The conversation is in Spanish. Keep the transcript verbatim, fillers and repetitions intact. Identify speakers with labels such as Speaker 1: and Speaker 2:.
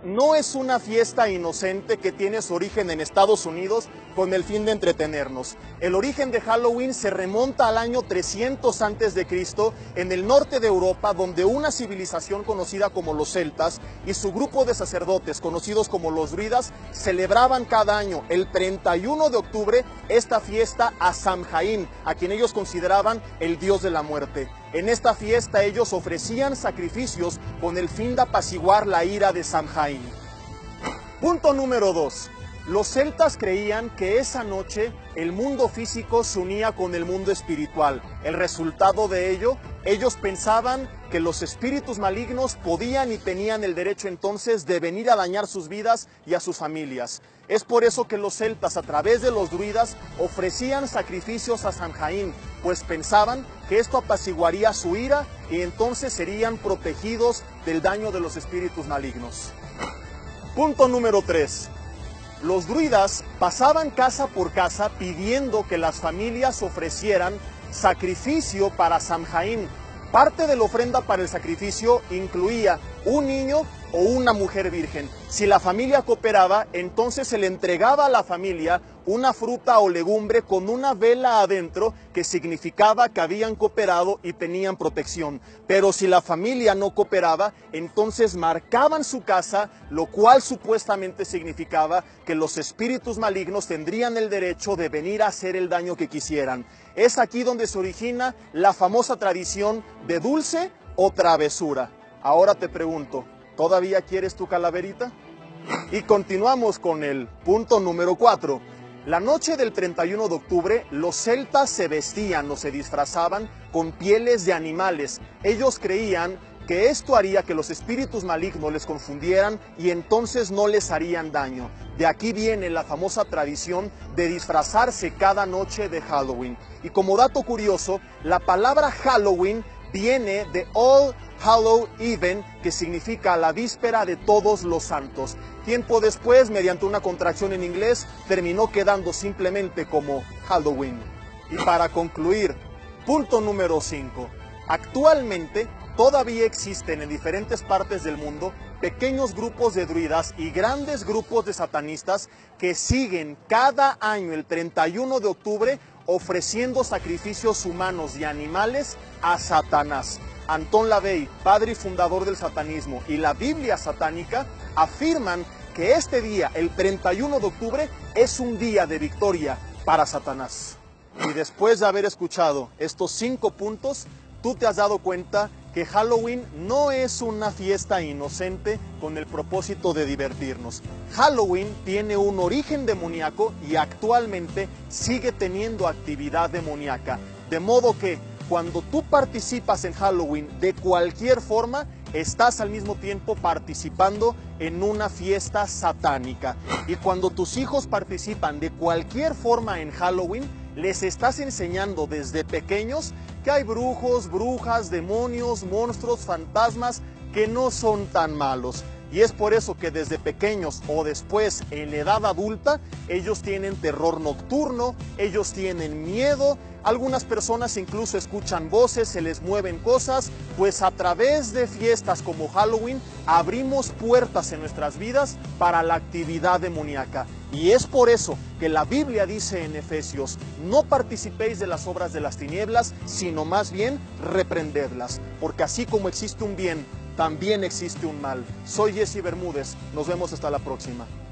Speaker 1: no es una fiesta inocente que tiene su origen en Estados Unidos con el fin de entretenernos. El origen de Halloween se remonta al año trescientos antes de Cristo en el norte de Europa, donde una civilización conocida como los celtas y su grupo de sacerdotes conocidos como los druidas celebraban cada año el treinta y uno de octubre esta fiesta a Samhain, a quien ellos consideraban el dios de la muerte. En esta fiesta ellos ofrecían sacrificios con el fin de apaciguar la ira de Samhain. Punto número dos. Los celtas creían que esa noche el mundo físico se unía con el mundo espiritual. El resultado de ello, ellos pensaban que los espíritus malignos podían y tenían el derecho entonces de venir a dañar sus vidas y a sus familias. Es por eso que los celtas, a través de los druidas, ofrecían sacrificios a Samhain, pues pensaban que esto apaciguaría su ira y entonces serían protegidos del daño de los espíritus malignos. Punto número tres. Los druidas pasaban casa por casa pidiendo que las familias ofrecieran sacrificio para Samhain. Parte de la ofrenda para el sacrificio incluía un niño o una mujer virgen. Si la familia cooperaba, entonces se le entregaba a la familia una fruta o legumbre con una vela adentro que significaba que habían cooperado y tenían protección. Pero si la familia no cooperaba, entonces marcaban su casa, lo cual supuestamente significaba que los espíritus malignos tendrían el derecho de venir a hacer el daño que quisieran. Es aquí donde se origina la famosa tradición de dulce o travesura. Ahora te pregunto, ¿todavía quieres tu calaverita? Y continuamos con el punto número cuatro. La noche del treinta y uno de octubre, los celtas se vestían o se disfrazaban con pieles de animales. Ellos creían que esto haría que los espíritus malignos les confundieran y entonces no les harían daño. De aquí viene la famosa tradición de disfrazarse cada noche de Halloween. Y como dato curioso, la palabra Halloween viene de All Hallow Even, que significa la víspera de todos los santos. Tiempo después, mediante una contracción en inglés, terminó quedando simplemente como Halloween. Y para concluir, punto número cinco. Actualmente, todavía existen en diferentes partes del mundo pequeños grupos de druidas y grandes grupos de satanistas que siguen cada año el treinta y uno de octubre ofreciendo sacrificios humanos y animales a Satanás. Anton LaVey, padre y fundador del satanismo, y la Biblia satánica afirman que este día, el treinta y uno de octubre, es un día de victoria para Satanás. Y después de haber escuchado estos cinco puntos, tú te has dado cuenta que Halloween no es una fiesta inocente con el propósito de divertirnos. Halloween tiene un origen demoníaco y actualmente sigue teniendo actividad demoníaca. De modo que cuando tú participas en Halloween de cualquier forma, estás al mismo tiempo participando en una fiesta satánica. Y cuando tus hijos participan de cualquier forma en Halloween, les estás enseñando desde pequeños que hay brujos, brujas, demonios, monstruos, fantasmas que no son tan malos. Y es por eso que desde pequeños o después en la edad adulta, ellos tienen terror nocturno, ellos tienen miedo. Algunas personas incluso escuchan voces, se les mueven cosas, pues a través de fiestas como Halloween abrimos puertas en nuestras vidas para la actividad demoníaca. Y es por eso que la Biblia dice en Efesios, no participéis de las obras de las tinieblas, sino más bien reprendedlas, porque así como existe un bien, también existe un mal. Soy Jesse Bermúdez, nos vemos hasta la próxima.